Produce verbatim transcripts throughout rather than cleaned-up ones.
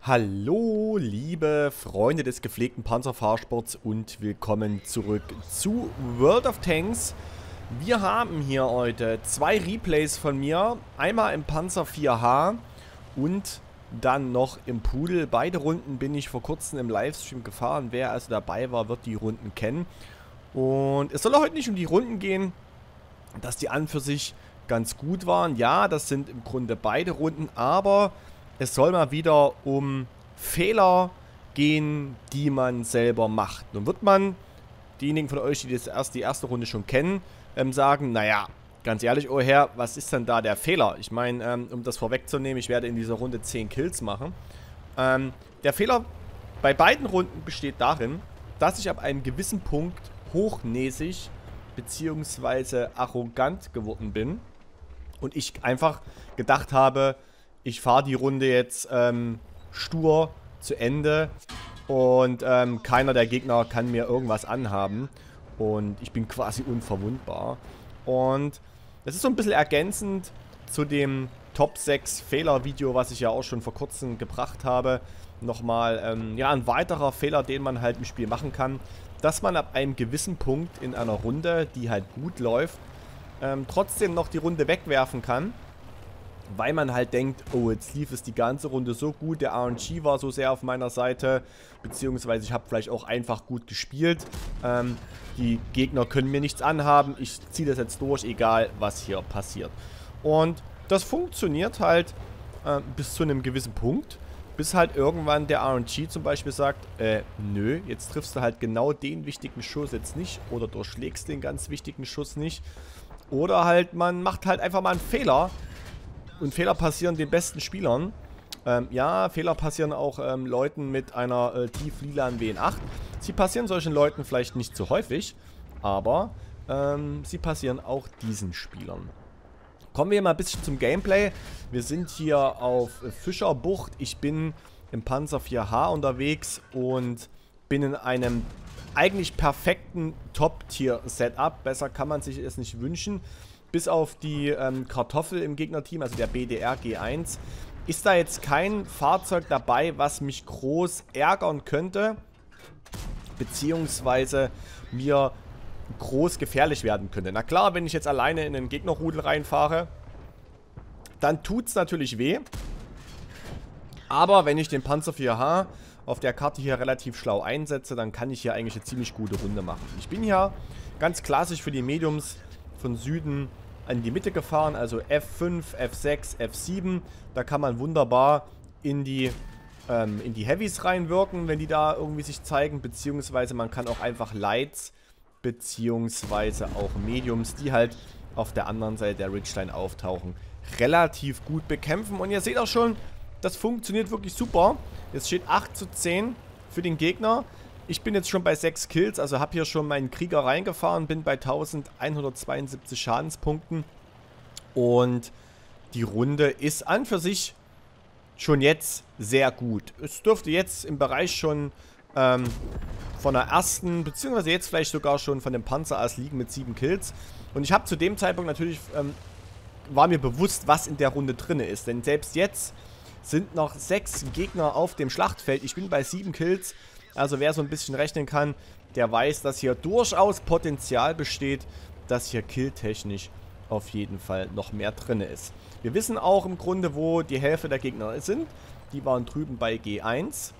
Hallo, liebe Freunde des gepflegten Panzerfahrsports und willkommen zurück zu World of Tanks. Wir haben hier heute zwei Replays von mir, einmal im Panzer vier H und dann noch im Pudel. Beide Runden bin ich vor kurzem im Livestream gefahren. Wer also dabei war, wird die Runden kennen. Und es soll heute nicht um die Runden gehen, dass die an für sich ganz gut waren. Ja, das sind im Grunde beide Runden, aber es soll mal wieder um Fehler gehen, die man selber macht. Nun wird man, diejenigen von euch, die das erst die erste Runde schon kennen, ähm, sagen, naja, ganz ehrlich, oh Herr, was ist denn da der Fehler? Ich meine, ähm, um das vorwegzunehmen, ich werde in dieser Runde zehn Kills machen. Ähm, der Fehler bei beiden Runden besteht darin, dass ich ab einem gewissen Punkt hochnäsig bzw. arrogant geworden bin und ich einfach gedacht habe, ich fahre die Runde jetzt ähm, stur zu Ende und ähm, keiner der Gegner kann mir irgendwas anhaben und ich bin quasi unverwundbar. Und das ist so ein bisschen ergänzend zu dem Top sechs Fehler Video, was ich ja auch schon vor kurzem gebracht habe. Nochmal, ähm, ja, ein weiterer Fehler, den man halt im Spiel machen kann, dass man ab einem gewissen Punkt in einer Runde, die halt gut läuft, ähm, trotzdem noch die Runde wegwerfen kann. Weil man halt denkt, oh, jetzt lief es die ganze Runde so gut, der R N G war so sehr auf meiner Seite, beziehungsweise ich habe vielleicht auch einfach gut gespielt. Ähm, die Gegner können mir nichts anhaben, ich ziehe das jetzt durch, egal was hier passiert. Und das funktioniert halt äh, bis zu einem gewissen Punkt, bis halt irgendwann der R N G zum Beispiel sagt, äh, nö, jetzt triffst du halt genau den wichtigen Schuss jetzt nicht oder durchschlägst den ganz wichtigen Schuss nicht. Oder halt, man macht halt einfach mal einen Fehler. Und Fehler passieren den besten Spielern. Ähm, ja, Fehler passieren auch ähm, Leuten mit einer äh, tief-lilanen W N acht. Sie passieren solchen Leuten vielleicht nicht so häufig, aber ähm, sie passieren auch diesen Spielern. Kommen wir mal ein bisschen zum Gameplay. Wir sind hier auf äh, Fischerbucht. Ich bin im Panzer vier H unterwegs und bin in einem eigentlich perfekten Top-Tier-Setup. Besser kann man sich es nicht wünschen. Bis auf die ähm, Kartoffel im Gegnerteam, also der B D R G eins, ist da jetzt kein Fahrzeug dabei, was mich groß ärgern könnte, beziehungsweise mir groß gefährlich werden könnte. Na klar, wenn ich jetzt alleine in einen Gegnerrudel reinfahre, dann tut es natürlich weh. Aber wenn ich den Panzer vier H auf der Karte hier relativ schlau einsetze, dann kann ich hier eigentlich eine ziemlich gute Runde machen. Ich bin hier ganz klassisch für die Mediums von Süden an die Mitte gefahren, also F fünf, F sechs, F sieben. Da kann man wunderbar in die, ähm, in die Heavys reinwirken, wenn die da irgendwie sich zeigen, beziehungsweise man kann auch einfach Lights, beziehungsweise auch Mediums, die halt auf der anderen Seite der Ridgeline auftauchen, relativ gut bekämpfen. Und ihr seht auch schon, das funktioniert wirklich super. Jetzt steht acht zu zehn für den Gegner. Ich bin jetzt schon bei sechs Kills, also habe hier schon meinen Krieger reingefahren, bin bei elfhundertzweiundsiebzig Schadenspunkten. Und die Runde ist an für sich schon jetzt sehr gut. Es dürfte jetzt im Bereich schon ähm, von der ersten, beziehungsweise jetzt vielleicht sogar schon von dem Panzer aus liegen mit sieben Kills. Und ich habe zu dem Zeitpunkt natürlich, ähm, war mir bewusst, was in der Runde drin ist. Denn selbst jetzt sind noch sechs Gegner auf dem Schlachtfeld. Ich bin bei sieben Kills. Also wer so ein bisschen rechnen kann, der weiß, dass hier durchaus Potenzial besteht, dass hier killtechnisch auf jeden Fall noch mehr drin ist. Wir wissen auch im Grunde, wo die Hälfte der Gegner sind. Die waren drüben bei G eins.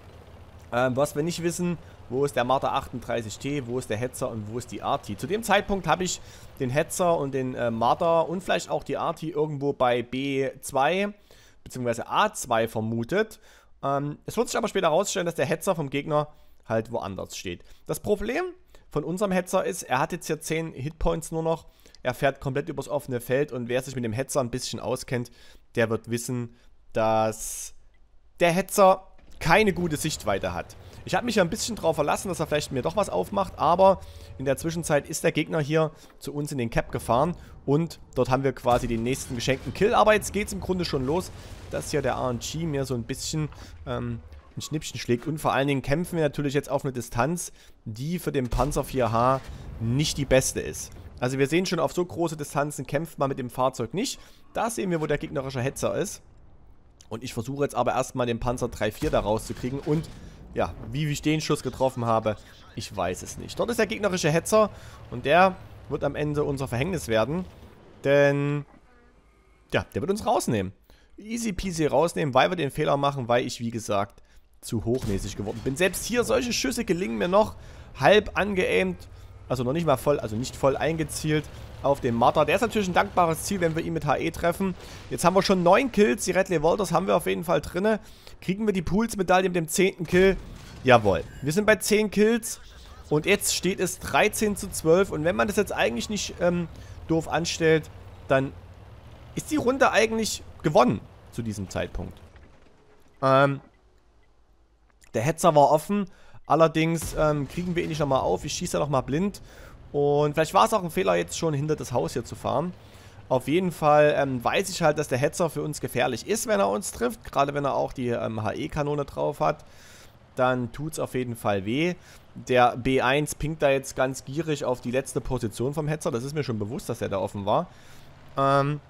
Ähm, was wir nicht wissen, wo ist der Marder achtunddreißig T, wo ist der Hetzer und wo ist die Arti. Zu dem Zeitpunkt habe ich den Hetzer und den äh, Marder und vielleicht auch die Arti irgendwo bei B zwei bzw. A zwei vermutet. Ähm, es wird sich aber später herausstellen, dass der Hetzer vom Gegner halt woanders steht. Das Problem von unserem Hetzer ist, er hat jetzt hier zehn Hitpoints nur noch. Er fährt komplett übers offene Feld und wer sich mit dem Hetzer ein bisschen auskennt, der wird wissen, dass der Hetzer keine gute Sichtweite hat. Ich habe mich ja ein bisschen darauf verlassen, dass er vielleicht mir doch was aufmacht, aber in der Zwischenzeit ist der Gegner hier zu uns in den Cap gefahren und dort haben wir quasi den nächsten geschenkten Kill. Aber jetzt geht es im Grunde schon los, dass hier der R N G mir so ein bisschen ähm, ein Schnippchen schlägt und vor allen Dingen kämpfen wir natürlich jetzt auf eine Distanz, die für den Panzer vier H nicht die beste ist. Also wir sehen schon, auf so große Distanzen kämpft man mit dem Fahrzeug nicht. Da sehen wir, wo der gegnerische Hetzer ist. Und ich versuche jetzt aber erstmal den Panzer drei vier da rauszukriegen. Und ja, wie ich den Schuss getroffen habe, ich weiß es nicht. Dort ist der gegnerische Hetzer und der wird am Ende unser Verhängnis werden. Denn, ja, der wird uns rausnehmen. Easy peasy rausnehmen, weil wir den Fehler machen, weil ich, wie gesagt, zu hochnäsig geworden bin. Selbst hier, solche Schüsse gelingen mir noch halb angeaimt. Also noch nicht mal voll, also nicht voll eingezielt auf den Marder. Der ist natürlich ein dankbares Ziel, wenn wir ihn mit H E treffen. Jetzt haben wir schon neun Kills. Die Red Revolters haben wir auf jeden Fall drin. Kriegen wir die Pools-Medaille mit dem zehnten Kill? Jawohl. Wir sind bei zehn Kills. Und jetzt steht es dreizehn zu zwölf. Und wenn man das jetzt eigentlich nicht ähm, doof anstellt, dann ist die Runde eigentlich gewonnen zu diesem Zeitpunkt. Ähm, der Hetzer war offen. Allerdings ähm, kriegen wir ihn nicht nochmal auf. Ich schieße nochmal blind. Und vielleicht war es auch ein Fehler, jetzt schon hinter das Haus hier zu fahren. Auf jeden Fall ähm, weiß ich halt, dass der Hetzer für uns gefährlich ist, wenn er uns trifft. Gerade wenn er auch die ähm, H E-Kanone drauf hat. Dann tut es auf jeden Fall weh. Der B eins pinkt da jetzt ganz gierig auf die letzte Position vom Hetzer. Das ist mir schon bewusst, dass er da offen war. Ähm,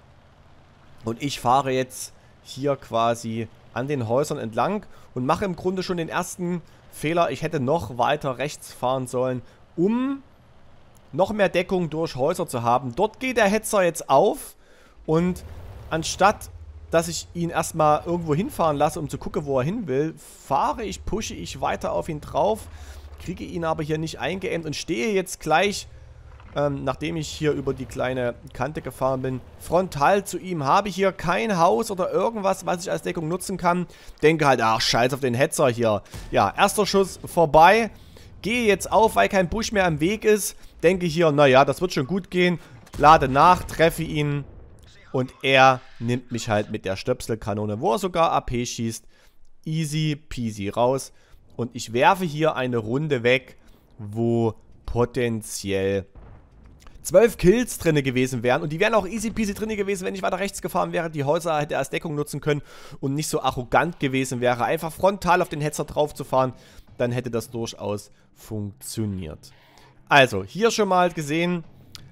und ich fahre jetzt hier quasi an den Häusern entlang und mache im Grunde schon den ersten Fehler. Ich hätte noch weiter rechts fahren sollen, um noch mehr Deckung durch Häuser zu haben. Dort geht der Hetzer jetzt auf und anstatt, dass ich ihn erstmal irgendwo hinfahren lasse, um zu gucken, wo er hin will, fahre ich, pushe ich weiter auf ihn drauf, kriege ihn aber hier nicht eingeämmt und stehe jetzt gleich, ähm, nachdem ich hier über die kleine Kante gefahren bin, frontal zu ihm. Habe hier kein Haus oder irgendwas, was ich als Deckung nutzen kann. Denke halt, ach, scheiß auf den Hetzer hier. Ja, erster Schuss vorbei. Gehe jetzt auf, weil kein Busch mehr am Weg ist. Denke hier, naja, das wird schon gut gehen. Lade nach, treffe ihn. Und er nimmt mich halt mit der Stöpselkanone, wo er sogar A P schießt. Easy peasy raus. Und ich werfe hier eine Runde weg, wo potenziell zwölf Kills drin gewesen wären. Und die wären auch easy peasy drin gewesen, wenn ich weiter rechts gefahren wäre. Die Häuser hätte er als Deckung nutzen können und nicht so arrogant gewesen wäre. Einfach frontal auf den Hetzer drauf zu fahren. Dann hätte das durchaus funktioniert. Also, hier schon mal gesehen,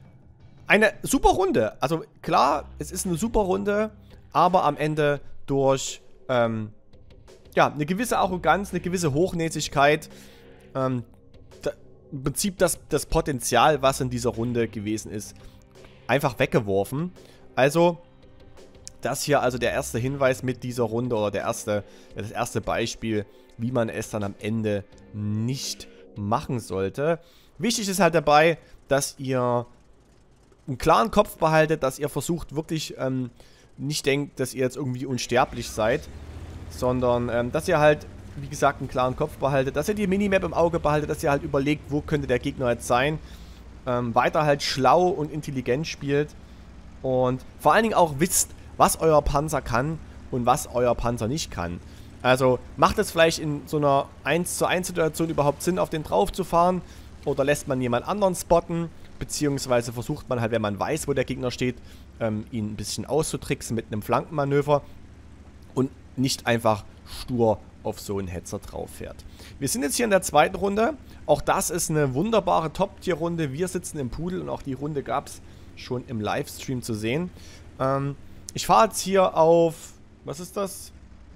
eine super Runde. Also klar, es ist eine super Runde, aber am Ende durch ähm, ja, eine gewisse Arroganz, eine gewisse Hochnäsigkeit, ähm, da, im Prinzip das, das Potenzial, was in dieser Runde gewesen ist, einfach weggeworfen. Also, das hier also der erste Hinweis mit dieser Runde oder der erste, das erste Beispiel, wie man es dann am Ende nicht machen sollte. Wichtig ist halt dabei, dass ihr einen klaren Kopf behaltet, dass ihr versucht wirklich ähm, nicht denkt, dass ihr jetzt irgendwie unsterblich seid, sondern ähm, dass ihr halt, wie gesagt, einen klaren Kopf behaltet, dass ihr die Minimap im Auge behaltet, dass ihr halt überlegt, wo könnte der Gegner jetzt sein, ähm, weiter halt schlau und intelligent spielt und vor allen Dingen auch wisst, was euer Panzer kann und was euer Panzer nicht kann. Also macht es vielleicht in so einer eins zu eins Situation überhaupt Sinn, auf den drauf zu fahren? Oder lässt man jemand anderen spotten? Beziehungsweise versucht man halt, wenn man weiß, wo der Gegner steht, ähm, ihn ein bisschen auszutricksen mit einem Flankenmanöver. Und nicht einfach stur auf so einen Hetzer drauf fährt. Wir sind jetzt hier in der zweiten Runde. Auch das ist eine wunderbare Top-Tier-Runde. Wir sitzen im Pudel und auch die Runde gab es schon im Livestream zu sehen. Ähm, ich fahre jetzt hier auf... Was ist das?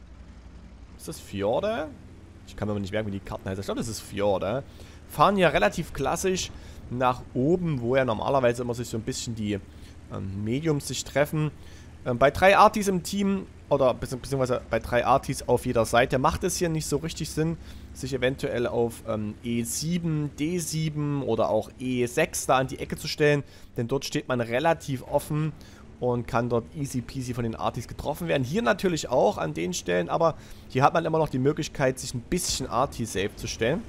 Ist das Fjorde? Ich kann mir aber nicht merken, wie die Karten heißen. Ich glaube, das ist Fjorde. Fahren hier relativ klassisch nach oben, wo ja normalerweise immer sich so ein bisschen die ähm, Mediums sich treffen. Ähm, bei drei Artis im Team, oder beziehungsweise bei drei Artis auf jeder Seite, macht es hier nicht so richtig Sinn, sich eventuell auf ähm, E sieben, D sieben oder auch E sechs da an die Ecke zu stellen. Denn dort steht man relativ offen und kann dort easy peasy von den Artis getroffen werden. Hier natürlich auch an den Stellen, aber hier hat man immer noch die Möglichkeit, sich ein bisschen Arti-safe zu stellen.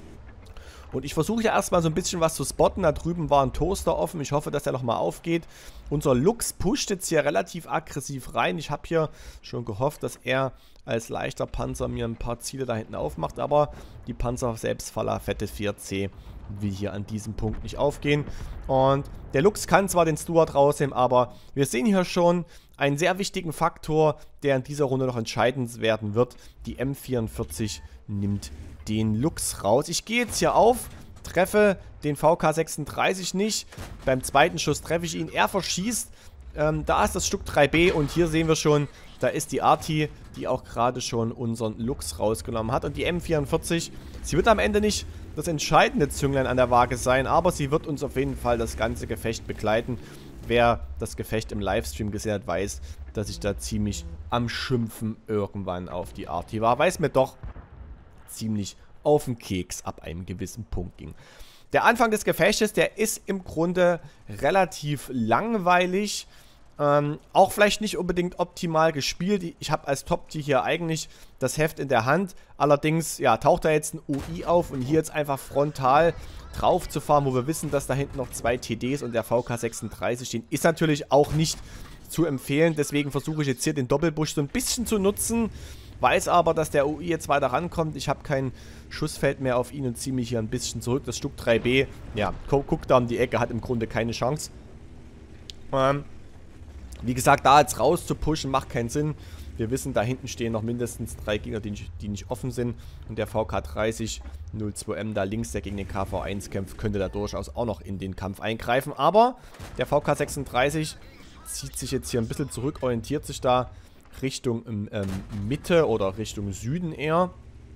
Und ich versuche ja erstmal so ein bisschen was zu spotten. Da drüben war ein Toaster offen. Ich hoffe, dass der nochmal aufgeht. Unser Lux pusht jetzt hier relativ aggressiv rein. Ich habe hier schon gehofft, dass er als leichter Panzer mir ein paar Ziele da hinten aufmacht. Aber die Panzer-Selbstfaller Fette vier C will hier an diesem Punkt nicht aufgehen. Und der Lux kann zwar den Stuart rausnehmen, aber wir sehen hier schon einen sehr wichtigen Faktor, der in dieser Runde noch entscheidend werden wird. Die M vierundvierzig nimmt den Lux raus. Ich gehe jetzt hier auf, treffe den V K sechsunddreißig nicht. Beim zweiten Schuss treffe ich ihn. Er verschießt. Ähm, da ist das Stück drei B und hier sehen wir schon, Da ist die Arti, die auch gerade schon unseren Lux rausgenommen hat. Und die M vierundvierzig, sie wird am Ende nicht das entscheidende Zünglein an der Waage sein, aber sie wird uns auf jeden Fall das ganze Gefecht begleiten. Wer das Gefecht im Livestream gesehen hat, weiß, dass ich da ziemlich am Schimpfen irgendwann auf die Arti war, weil es mir doch ziemlich auf den Keks ab einem gewissen Punkt ging. Der Anfang des Gefechtes, der ist im Grunde relativ langweilig. Ähm, auch vielleicht nicht unbedingt optimal gespielt. Ich habe als Top-Tier hier eigentlich das Heft in der Hand. Allerdings, ja, taucht da jetzt ein U I auf und hier jetzt einfach frontal drauf zu fahren, wo wir wissen, dass da hinten noch zwei T Ds und der V K sechsunddreißig stehen, ist natürlich auch nicht zu empfehlen. Deswegen versuche ich jetzt hier den Doppelbusch so ein bisschen zu nutzen. Weiß aber, dass der U I jetzt weiter rankommt. Ich habe kein Schussfeld mehr auf ihn und ziehe mich hier ein bisschen zurück. Das Stück drei B, ja, guckt da um die Ecke, hat im Grunde keine Chance. Ähm, wie gesagt, da jetzt raus zu pushen, macht keinen Sinn. Wir wissen, da hinten stehen noch mindestens drei Gegner, die nicht, die nicht offen sind. Und der V K dreißig null zwei M da links, der gegen den K V eins kämpft, könnte da durchaus auch noch in den Kampf eingreifen. Aber der V K sechsunddreißig zieht sich jetzt hier ein bisschen zurück, orientiert sich da Richtung ähm, Mitte oder Richtung Süden eher.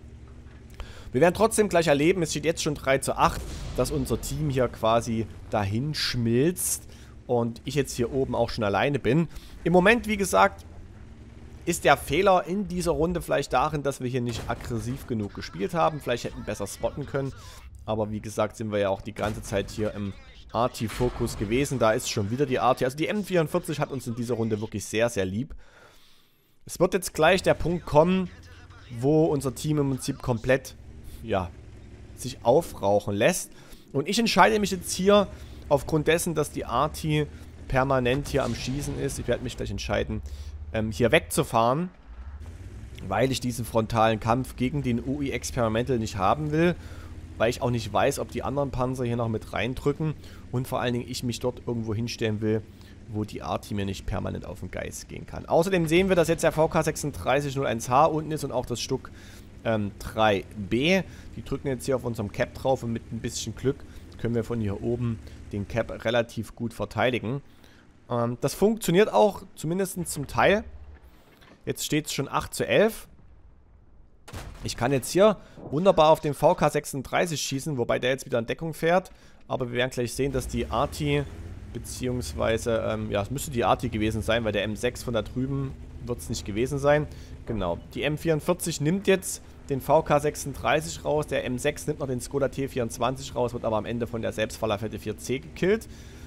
Wir werden trotzdem gleich erleben, es steht jetzt schon drei zu acht, dass unser Team hier quasi dahin schmilzt und ich jetzt hier oben auch schon alleine bin. Im Moment, wie gesagt, ist der Fehler in dieser Runde vielleicht darin, dass wir hier nicht aggressiv genug gespielt haben. Vielleicht hätten wir besser spotten können, aber wie gesagt sind wir ja auch die ganze Zeit hier im Arti-Fokus gewesen. Da ist schon wieder die Arti. Also die M vierundvierzig hat uns in dieser Runde wirklich sehr, sehr lieb. Es wird jetzt gleich der Punkt kommen, wo unser Team im Prinzip komplett, ja, sich aufrauchen lässt. Und ich entscheide mich jetzt hier aufgrund dessen, dass die Arti permanent hier am Schießen ist. Ich werde mich gleich entscheiden, ähm, hier wegzufahren, weil ich diesen frontalen Kampf gegen den U I Experimental nicht haben will. Weil ich auch nicht weiß, ob die anderen Panzer hier noch mit reindrücken. Und vor allen Dingen ich mich dort irgendwo hinstellen will, wo die Arti mir nicht permanent auf den Geist gehen kann. Außerdem sehen wir, dass jetzt der V K sechsunddreißig null eins H unten ist und auch das Stück ähm, drei B. Die drücken jetzt hier auf unserem Cap drauf und mit ein bisschen Glück können wir von hier oben den Cap relativ gut verteidigen. Ähm, das funktioniert auch, zumindest zum Teil. Jetzt steht es schon acht zu elf. Ich kann jetzt hier wunderbar auf den V K sechsunddreißig schießen, wobei der jetzt wieder in Deckung fährt. Aber wir werden gleich sehen, dass die Arti, beziehungsweise, ähm, ja, es müsste die Arti gewesen sein, weil der M sechs von da drüben wird es nicht gewesen sein. Genau, die M vierundvierzig nimmt jetzt den V K sechsunddreißig raus, der M sechs nimmt noch den Skoda T vierundzwanzig raus, wird aber am Ende von der Selbstfallerfette vier C gekillt.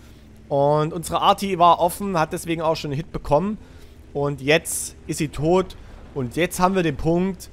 Und unsere Arti war offen, hat deswegen auch schon einen Hit bekommen. Und jetzt ist sie tot. Und jetzt haben wir den Punkt,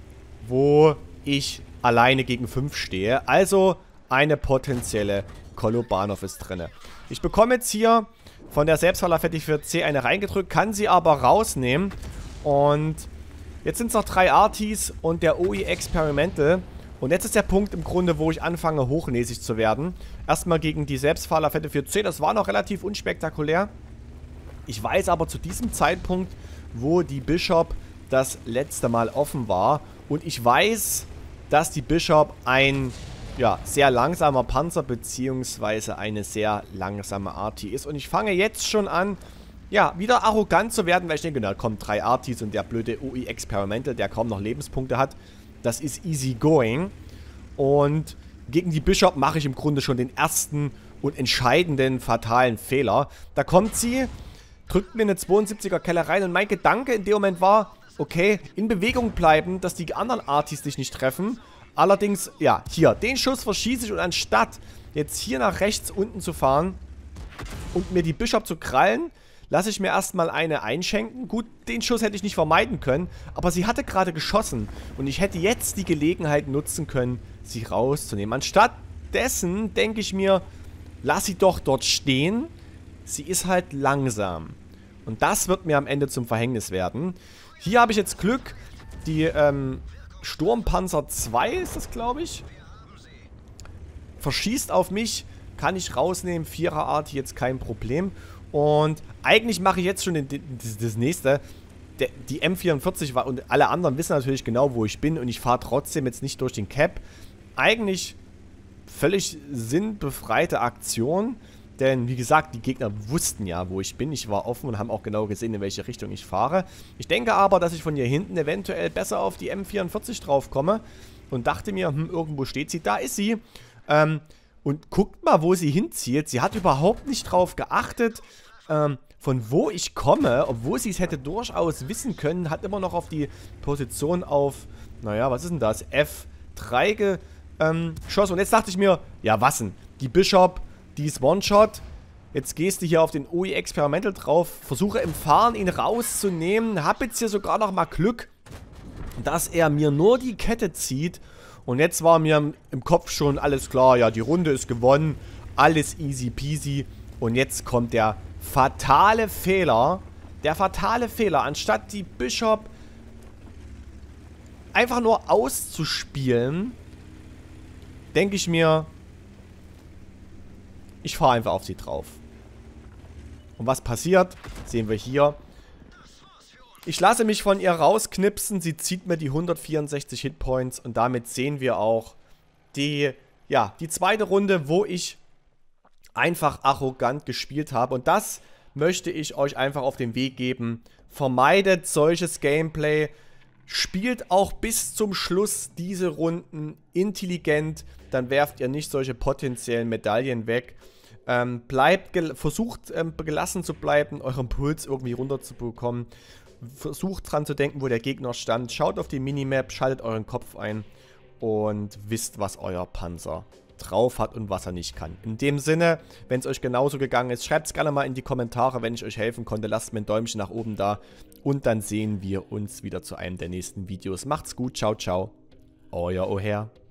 wo ich alleine gegen fünf stehe. Also eine potenzielle Kolobanov ist drin. Ich bekomme jetzt hier von der Selbstfallerfette vier C eine reingedrückt, kann sie aber rausnehmen. Und jetzt sind es noch drei Artis und der U I Experimental. Und jetzt ist der Punkt im Grunde, wo ich anfange hochnäsig zu werden. Erstmal gegen die Selbstfallerfette vier C, das war noch relativ unspektakulär. Ich weiß aber zu diesem Zeitpunkt, wo die Bishop das letzte Mal offen war. Und ich weiß, dass die Bishop ein, ja, sehr langsamer Panzer bzw. eine sehr langsame Arti ist. Und ich fange jetzt schon an, ja, wieder arrogant zu werden, weil ich denke, da kommen drei Artis und der blöde U I Experimental, der kaum noch Lebenspunkte hat. Das ist easy going. Und gegen die Bishop mache ich im Grunde schon den ersten und entscheidenden fatalen Fehler. Da kommt sie, drückt mir eine zweiundsiebziger Kelle rein und mein Gedanke in dem Moment war, okay, in Bewegung bleiben, dass die anderen Artis dich nicht treffen. Allerdings, ja, hier, den Schuss verschieße ich und anstatt jetzt hier nach rechts unten zu fahren und mir die Bishop zu krallen, lasse ich mir erstmal eine einschenken. Gut, den Schuss hätte ich nicht vermeiden können, aber sie hatte gerade geschossen und ich hätte jetzt die Gelegenheit nutzen können, sie rauszunehmen. Anstatt dessen denke ich mir, lass sie doch dort stehen. Sie ist halt langsam. Und das wird mir am Ende zum Verhängnis werden. Hier habe ich jetzt Glück. Die ähm, Sturmpanzer zwei ist das, glaube ich. Verschießt auf mich. Kann ich rausnehmen. Vierer-Art jetzt kein Problem. Und eigentlich mache ich jetzt schon den, den, das, das nächste. Der, die M vierundvierzig war und alle anderen wissen natürlich genau, wo ich bin. Und ich fahre trotzdem jetzt nicht durch den Cap. Eigentlich völlig sinnbefreite Aktion. Denn, wie gesagt, die Gegner wussten ja, wo ich bin. Ich war offen und haben auch genau gesehen, in welche Richtung ich fahre. Ich denke aber, dass ich von hier hinten eventuell besser auf die M vierundvierzig drauf komme. Und dachte mir, hm, irgendwo steht sie. Da ist sie. Ähm, und guckt mal, wo sie hinzieht. Sie hat überhaupt nicht drauf geachtet, ähm, von wo ich komme. Obwohl sie es hätte durchaus wissen können. Hat immer noch auf die Position auf, naja, was ist denn das? F drei geschossen. Ähm, und jetzt dachte ich mir, ja, was denn? Die Bishop... Die ist One-Shot. Jetzt gehst du hier auf den O I Experimental drauf. Versuche im Fahren ihn rauszunehmen. Hab jetzt hier sogar noch mal Glück, dass er mir nur die Kette zieht. Und jetzt war mir im Kopf schon alles klar. Ja, die Runde ist gewonnen. Alles easy peasy. Und jetzt kommt der fatale Fehler. Der fatale Fehler. Anstatt die Bishop einfach nur auszuspielen, denke ich mir... Ich fahre einfach auf sie drauf. Und was passiert? Sehen wir hier. Ich lasse mich von ihr rausknipsen. Sie zieht mir die hundertvierundsechzig Hitpoints. Und damit sehen wir auch die, ja, die zweite Runde, wo ich einfach arrogant gespielt habe. Und das möchte ich euch einfach auf den Weg geben. Vermeidet solches Gameplay. Spielt auch bis zum Schluss diese Runden intelligent. Dann werft ihr nicht solche potenziellen Medaillen weg. Ähm, bleibt, versucht ähm, gelassen zu bleiben, euren Puls irgendwie runterzubekommen. Versucht dran zu denken, wo der Gegner stand. Schaut auf die Minimap, schaltet euren Kopf ein und wisst, was euer Panzer drauf hat und was er nicht kann. In dem Sinne, wenn es euch genauso gegangen ist, schreibt es gerne mal in die Kommentare, wenn ich euch helfen konnte. Lasst mir ein Däumchen nach oben da und dann sehen wir uns wieder zu einem der nächsten Videos. Macht's gut, ciao, ciao. Euer Oher.